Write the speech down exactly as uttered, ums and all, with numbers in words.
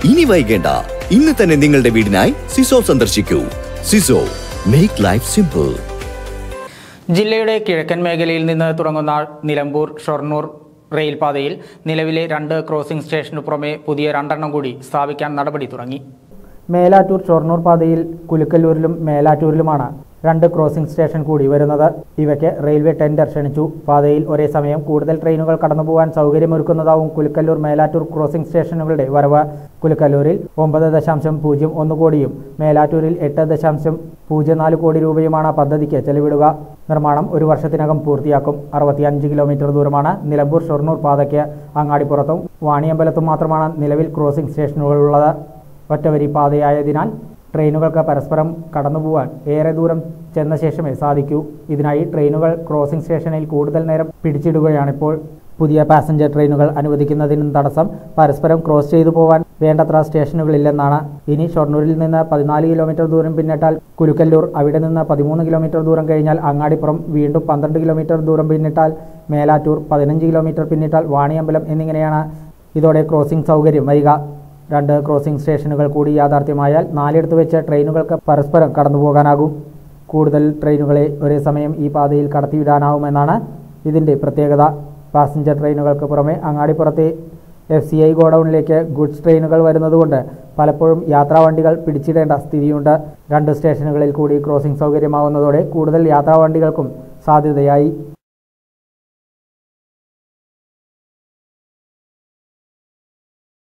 ഇനി വൈകേണ്ട, ഇന്ന് തന്നെ നിങ്ങളുടെ വീടിനായി സിസോ സന്ദർശിക്കൂ. സിസോ, മേക്ക് ലൈഫ് സിമ്പിൾ. ജില്ലയുടെ കിഴക്കൻ മേഖലയിൽ നിന്ന് തുടങ്ങുന്ന നിലമ്പൂർ ഷൊർണൂർ റെയിൽപാതയിൽ നിലവിലെ രണ്ട് ക്രോസിംഗ് സ്റ്റേഷനു പുറമെ പുതിയ രണ്ടെണ്ണം കൂടി സ്ഥാപിക്കാൻ നടപടി തുടങ്ങി. മേലാറ്റൂർ ഷൊർണൂർ പാതയിൽ കുലുക്കല്ലൂരിലും മേലാറ്റൂരിലുമാണ് രണ്ട് ക്രോസിംഗ് സ്റ്റേഷൻ കൂടി വരുന്നത്. ഇവയ്ക്ക് റെയിൽവേ ടെൻഡർ ക്ഷണിച്ചു. പാതയിൽ ഒരേ സമയം കൂടുതൽ ട്രെയിനുകൾ കടന്നുപോകാൻ സൗകര്യമൊരുക്കുന്നതാവും കുലുക്കല്ലൂർ മേലാറ്റൂർ ക്രോസിംഗ് സ്റ്റേഷനുകളുടെ വരവ്. കുലുക്കല്ലൂരിൽ ഒമ്പത് ദശാംശം പൂജ്യം ഒന്ന് കോടിയും മേലാറ്റൂരിൽ എട്ട് ദശാംശം പൂജ്യം നാല് കോടി രൂപയുമാണ് പദ്ധതിക്ക് ചെലവിടുക. നിർമ്മാണം ഒരു വർഷത്തിനകം പൂർത്തിയാക്കും. അറുപത്തിയഞ്ച് കിലോമീറ്റർ ദൂരമാണ് നിലമ്പൂർ ഷൊർണൂർ പാതയ്ക്ക്. അങ്ങാടിപ്പുറത്തും വാണിയമ്പലത്തും മാത്രമാണ് നിലവിൽ ക്രോസിംഗ് സ്റ്റേഷനുകളുള്ളത്. ഒറ്റവരി പാതയായതിനാൽ ട്രെയിനുകൾക്ക് പരസ്പരം കടന്നുപോകാൻ ഏറെ ദൂരം ചെന്ന ശേഷമേ സാധിക്കൂ. ഇതിനായി ട്രെയിനുകൾ ക്രോസിംഗ് സ്റ്റേഷനിൽ കൂടുതൽ നേരം പിടിച്ചിടുകയാണിപ്പോൾ. പുതിയ പാസഞ്ചർ ട്രെയിനുകൾ അനുവദിക്കുന്നതിനും തടസ്സം പരസ്പരം ക്രോസ് ചെയ്തു പോകാൻ വേണ്ടത്ര സ്റ്റേഷനുകളില്ലെന്നാണ്. ഇനി ഷൊർണൂരിൽ നിന്ന് പതിനാല് കിലോമീറ്റർ ദൂരം പിന്നിട്ടാൽ കുലുക്കല്ലൂർ, അവിടെ നിന്ന് പതിമൂന്ന് കിലോമീറ്റർ ദൂരം കഴിഞ്ഞാൽ അങ്ങാടിപ്പുറം, വീണ്ടും പന്ത്രണ്ട് കിലോമീറ്റർ ദൂരം പിന്നിട്ടാൽ മേലാറ്റൂർ, പതിനഞ്ച് കിലോമീറ്റർ പിന്നിട്ടാൽ വാണിയമ്പലം എന്നിങ്ങനെയാണ് ഇതോടെ ക്രോസിംഗ് സൗകര്യം വരിക. രണ്ട് ക്രോസിംഗ് സ്റ്റേഷനുകൾ കൂടി യാഥാർത്ഥ്യമായാൽ നാലിടത്ത് വെച്ച് ട്രെയിനുകൾക്ക് പരസ്പരം കടന്നുപോകാനാകും. കൂടുതൽ ട്രെയിനുകളെ ഒരേ സമയം ഈ പാതയിൽ കടത്തിവിടാനാവുമെന്നാണ് ഇതിൻ്റെ പ്രത്യേകത. പാസഞ്ചർ ട്രെയിനുകൾക്ക് പുറമെ അങ്ങാടിപ്പുറത്തെ എഫ് സി ഐ ഗോഡൌണിലേക്ക് ഗുഡ്സ് ട്രെയിനുകൾ വരുന്നതുകൊണ്ട് പലപ്പോഴും യാത്രാവണ്ടികൾ പിടിച്ചിടേണ്ട സ്ഥിതിയുണ്ട്. രണ്ട് സ്റ്റേഷനുകളിൽ കൂടി ക്രോസിംഗ് സൗകര്യമാവുന്നതോടെ കൂടുതൽ യാത്രാവണ്ടികൾക്കും സാധ്യതയായി.